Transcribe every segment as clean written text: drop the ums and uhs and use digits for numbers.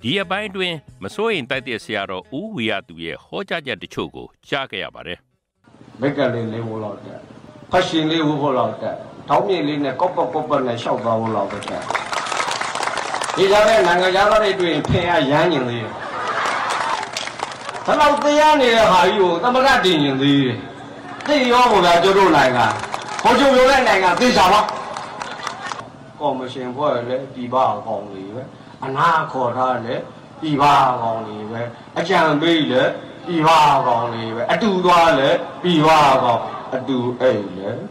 ဒီအပိုင်းတွင်မစိုးရင်တိုက်တဲ့ဆရာတော်ဦးဝီရသူရဲ့ဟောကြားချက်တချို့ကိုကြားခဲ့ရပါတယ်။မိတ်ကလေးလေးဖို့လောက်တဲ့ဖက်ရှင်လေးဖို့လောက်တဲ့ထောင်းမြေလေးနဲ့ကော့ပတ်နဲ့ရှောက်သွားဖို့လောက်တဲ့ဒီကြတဲ့နိုင်ငံသားတွေတွေ့ရင်ဖင်ရရမ်းညင်သေးတယ်။ဒါတော့တရားနေတဲ့ဟာကြီးကိုသမဂတင်ညင်သေးတယ်။သိရောဘုရားကျတို့နိုင်ငံဟောချုပ်ရုံးတဲ့နိုင်ငံသိချာပါကော်မရှင်ဖွဲ့လည်းဒီပါအကောင်လေးပဲအနာခေါ်ထားလည်းဒီပါအကောင်လေးပဲအကြံပေးလည်းဒီပါအကောင်လေးပဲအတူသွားလည်းဒီပါအကောင်အတူအိတ်လည်း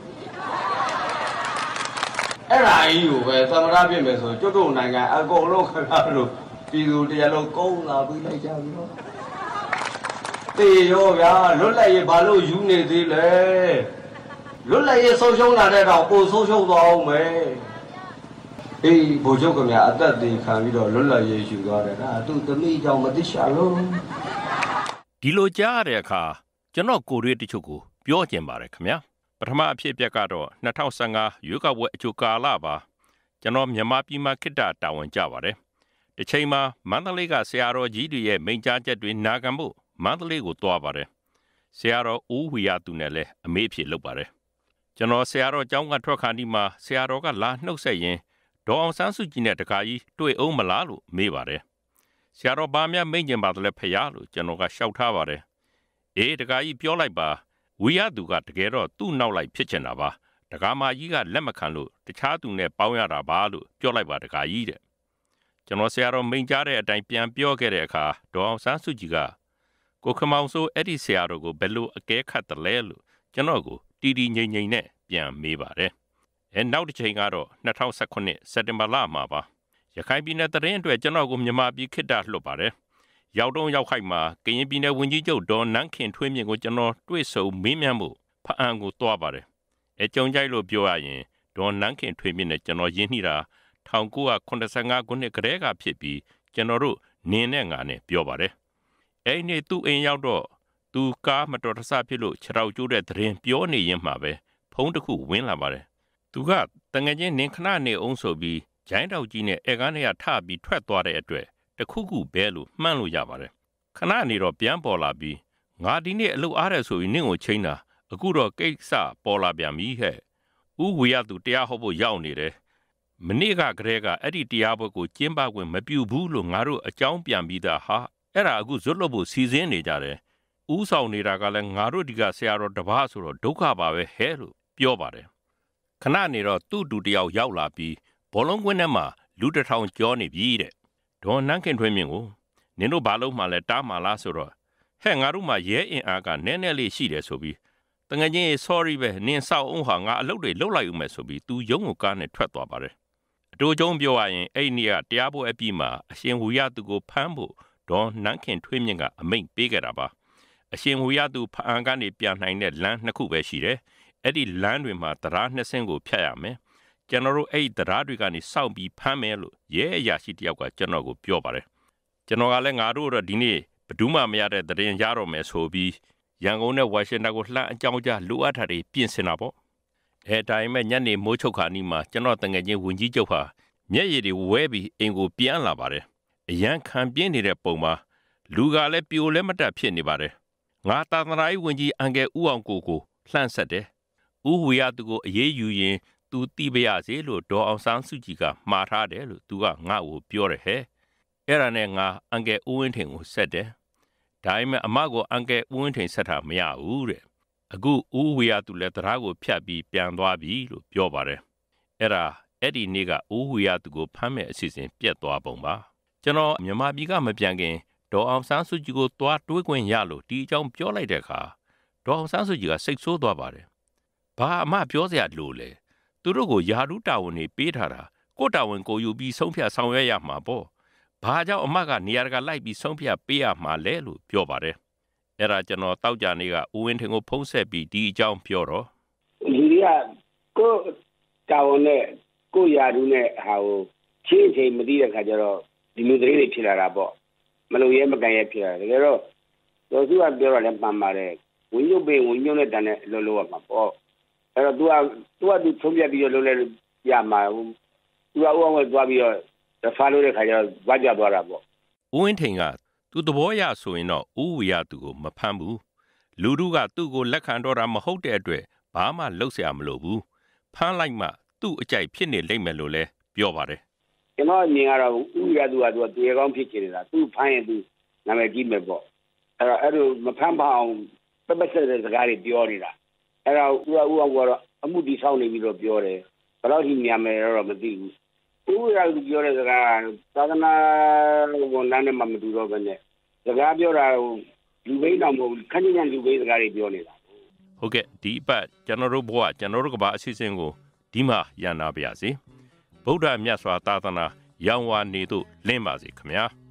အဲ့ဒါကြီးကိုပဲသမရပြည့်မယ်ဆိုကျွတ်တို့နိုင်ငံအကုန်လုံးခဏလို့ပြည်သူတရားလုံးကုန်းလာပြီးလိုက်ကြပြီတော့တေရောဗျာလွတ်လပ်ရေးဘာလို့ယူနေသေးလဲလွတ်လပ်ရေးဆုံးရှုံးလာတဲ့တော့ပိုဆုံးရှုံးသွားအောင်မယ်အေးဘိုလ်ချုပ်ကများအသက်သေးခံပြီးတော့လွတ်လပ်ရေးယူသွားတယ်ဒါသူသမီးကြောင့်မသိရှာလို့ဒီလိုကြားရတဲ့အခါကျွန်တော်ကိုရွေးတချို့ကိုပြောကျင်ပါတယ်ခင်ဗျာပထမအဖြစ်အပျက်ကတော့2015ရွေးကောက်ပွဲအကြိုကာလပါကျွန်တော်မြန်မာပြည်မှာခိတ္တတာဝန်ကြပါတယ်တစ်ချိန်မှာမန္တလေးကဆရာတော်ကြီးတွေရဲ့မိန့်ကြားချက်တွေနာခံဖို့မန္တလေးကိုသွားပါတယ်ဆရာတော်ဦးဝီရသူနဲ့လည်းအမေးအဖြစ်လုပ်ပါတယ်ကျွန်တော်ဆရာတော်ကျောင်းကထွက်ခါဒီမှာဆရာတော်ကလာနှုတ်ဆက်ရင်ဒေါ်အောင်ဆန်းစုကြည်နဲ့တခါကြီးတွေ့အောင်မလားလို့မေးပါတယ်ဆရာတော်ဘာများမိန့်ကျင်ပါတယ်လဲဖယားလို့ကျွန်တော်ကရှောက်ထားပါတယ်အေးတခါကြီးပြောလိုက်ပါဝီရသူကတကယ်တော့သူ့နောက်လိုက်ဖြစ်ချင်တာပါတကားမကြီးကလက်မခံလို့တခြားသူနဲ့ပေါင်းရတာပါလို့ပြောလိုက်ပါတကားကြီးတဲ့ကျွန်တော်ဆရာတော်မိန့်ကြားတဲ့အတိုင်းပြန်ပြောခဲ့တဲ့အခါဒေါ်အောင်ဆန်းစုကြည်ကကိုခမောင်ဆိုအဲ့ဒီဆရာတော်ကိုဘယ်လိုအကဲခတ်တယ်လဲလို့ကျွန်တော်ကိုတီတီငိမ့်ငိမ့်နဲ့ပြန်မေးပါတယ်နောက်တစ်ချိန်ကတော့2019စက်တင်ဘာလမှာပါရခိုင်ပြည်နယ်တရင်အတွက်ကျွန်တော်ကိုမြန်မာပြည်ခိတ္တလွှတ်ပါတယ်ရောက်တော့ရောက်ခိုက်မှာကရင်ပြည်နယ်ဝန်ကြီးချုပ်ဒေါ်နန်းခင်ထွေးမြင့်ကိုကျွန်တော်တွေ့ဆုံမေးမြန်းမှုဖအံကိုတွားပါတယ်ကြုံကြိုက်လို့ပြောရရင်ဒေါ်နန်းခင်ထွေးမြင့်နဲ့ကျွန်တော်ရင်းနှီးတာ1985ခုနှစ်ကတည်းကဖြစ်ပြီးကျွန်တော်တို့နင်းနဲ့ငါနဲ့ပြောပါတယ်အဲ့ဒီသူ့အိမ်ရောက်တော့သူကားမတော်တဆဖြစ်လို့ခြေထောက်ကျိုးတဲ့တရင်ပြောနေရင်မှပဲဖုန်းတစ်ခုဝင်လာပါတယ်သူကတငယ်ချင်းနင်ခဏနေအောင်ဆိုပြီးဂျိုင်းတောက်ကြီးနဲ့အဲကားနဲ့ထပြီးထွက်သွားတဲ့အတွက်တခုခုပဲလို့မှန်းလို့ရပါတယ်ခဏနေတော့ပြန်ပေါ်လာပြီးငါဒီနေ့အလုပ်အားရဆိုပြီးနင့်ကိုချိန်တာအခုတော့ကိစ္စပေါ်လာပြန်ပြီဟဲ့ဦးဝေရသူတရားဟောဖို့ရောက်နေတယ်မနေ့ကကလေးကအဲ့ဒီတရားပွဲကိုကျင်းပခွင့်မပြုဘူးလို့ငါတို့အကြောင်းပြန်ပြီးသားဟာအဲ့ဒါအခုဇွတ်လို့ဖို့စီစဉ်နေကြတယ်ဦးဆောင်နေတာကလည်းငါတို့ဒီကဆရာတော်တပားဆိုတော့ဒုက္ခပါပဲဟဲ့လို့ပြောပါတယ်ခဏနေတော့သူ့တူတယောက်ရောက်လာပြီးဘောလုံးကွင်းထဲမှာလူတစ်ထောင်ကြောနေပြီတဲ့ဒေါ်နန်းခင်ထွေးမြင့်ကိုနင်တို့ဘာလို့မှလဲတားမှလားဆိုတော့ဟဲ့ငါတို့မှရဲအင်အားကနည်းနည်းလေးရှိတယ်ဆိုပြီးတငယ်ချင်း sorry ပဲနင်ဆောက်အောင်ဟာငါအလုပ်တွေလုပ်လိုက်ဦးမယ်ဆိုပြီးသူရုံးကိုကားနဲ့ထွက်သွားပါတယ်အတူကျုံပြောရရင်အဲ့ဒီနေ့ကတရားပွဲအပြီးမှာအရှင်ဝီရသူကိုဖမ်းဖို့ဒေါ်နန်းခင်ထွေးမြင့်ကအမိန့်ပေးခဲ့တာပါအရှင်ဝီရသူဖမ်းကနေပြန်နိုင်တဲ့လမ်းနှစ်ခုပဲရှိတယ်အဲ့ဒီလမ်းတွေမှာတရားနှစ်ဆင်းကိုဖြတ်ရမယ်ကျွန်တော်တို့အဲ့ဒီတရားတွေကနေစောင့်ပြီးဖမ်းမယ်လို့ရဲအရာရှိတယောက်ကကျွန်တော်ကိုပြောပါတယ်ကျွန်တော်ကလည်းငါတို့တော့ဒီနေ့ဘယ်သူမှမရတဲ့တရင်ရတော့မယ်ဆိုပြီးရန်ကုန်နဲ့ဝါရှင်တန်ကိုလှမ်းအကြောင်းကြားလိုအပ်တာတွေပြင်ဆင်တာပေါ့အဲ့တိုင်းမဲ့ညနေမိုးချုပ်ခါနီးမှာကျွန်တော်တငယ်ချင်းဝန်ကြီးချုပ်ဟာမျက်ရည်တွေဝဲပြီးအိမ်ကိုပြန်လာပါတယ်အရန်ခံပြင်းနေတဲ့ပုံမှာလူကလည်းပြိုလဲမတက်ဖြစ်နေပါတယ်ငါသာသနာ့ဝန်ကြီးအန်ကယ်ဦးအောင်ကိုလှမ်းဆက်တယ်ဦးဝေရသူကိုအေးအေးယူရင်သူတိပရစေလို့ဒေါ်အောင်ဆန်းစုကြည်ကမှားထားတယ်လို့သူကငါ့ကိုပြောတယ်ဟဲ့အဲ့ဒါနဲ့ငါအန်ကယ်ဦးဝင်းထင်ကိုဆက်တယ်ဒါပေမဲ့အမကိုအန်ကယ်ဦးဝင်းထင်ဆက်တာမရဘူးတဲ့အခုဦးဝေရသူလည်းတရားကိုဖြတ်ပြီးပြန်သွားပြီလို့ပြောပါတယ်အဲ့ဒီနေ့ကဦးဝေရသူကိုဖမ်းမဲ့အစီအစဉ်ပြတ်သွားပုံပါကျွန်တော်မြန်မာပြည်ကမပြန်ခင်ဒေါ်အောင်ဆန်းစုကြည်ကိုသွားတွေးခွင့်ရလို့ဒီအကြောင်းပြောလိုက်တဲ့အခါဒေါ်အောင်ဆန်းစုကြည်ကစိတ်ဆိုးသွားပါတယ်ဘာအမပြောစရာလို့လဲသူတို့ကိုယာရုတာဝန်တွေပေးထားတာကိုတာဝန်ကိုယူပြီးဆုံးဖြတ်ဆောင်ရွက်ရမှာပေါ့ဘာကြောင့်အမကနေရာတကာလိုက်ပြီးဆုံးဖြတ်ပေးရမှာလဲလို့ပြောပါတယ်အဲ့ဒါကျွန်တော်တောက်ကြနေကဦးဝင်းထင်ကိုဖုံးဆက်ပြီးဒီအကြောင်းပြောတော့ဒီကကိုတာဝန်နဲ့ကိုယာရုနဲ့ဟာကိုချင်းချင်းမသိတဲ့ခါကျတော့ဒီလိုတွေဖြစ်လာတာပေါ့မလို့ရဲမကန်ရဲဖြစ်လာတယ်တကယ်တော့တော်စုကပြောတော့လည်းမှန်ပါတယ်ဝင်ရုပ်ပင်ဝင်ရုပ်နဲ့တန်တဲ့လောလောကမှာပေါ့အဲ့တော့ तू ဆုံးဖြတ်ပြီးတော့လုံးလဲရမှာ तू ကဥအောင်ဝဲသွားပြီးတော့ဖားလို့တဲ့ခါကျတော့ဝါကြသွားတာပေါ့ဦးဝင်းထိန်ကသူ့သဘောရဆိုရင်တော့ဦးဝီရသူကိုမဖမ်းဘူးလူတို့ကသူ့ကိုလက်ခံတော့တာမဟုတ်တဲ့အတွက်ဘာမှလုပ်เสียမလို့ဘူးဖမ်းလိုက်မှသူ့အကြိုက်ဖြစ်နေလိမ့်မယ်လို့လဲပြောပါတယ်ကျွန်တော်အမြင်ကတော့ဦးဝီရသူကသူတရေကောင်းဖြစ်ချင်နေတာသူ့ဖမ်းရင်သူနာမည်ကြီးမယ်ပေါ့အဲ့လိုမဖမ်းပါအောင်ပပဆက်တဲ့စကားတွေပြောနေတာအဲ့တော့ဦးအောင်ကတော့အမှုတီဆောက်နေပြီးတော့ပြောတယ်ဘယ်တော့ထိညမယ်တော့မသိဘူးဦးရသူပြောတဲ့စကားသာသနာဝန်ထမ်းနဲ့မှမတူတော့ဘဲနဲ့စကားပြောတာလူဘိန်းတော့မဟုတ်ဘူးခဏခဏလူဘိန်းစကားတွေပြောနေတာဟုတ်ကဲ့ဒီအပတ်ကျွန်တော်တို့ဘဝကျွန်တော်တို့ကဘာအစီအစဉ်ကိုဒီမှာရန်နာပါရစေဗုဒ္ဓမြတ်စွာသာသနာရောင်ဝါနေသို့လင်းပါစေခင်ဗျာ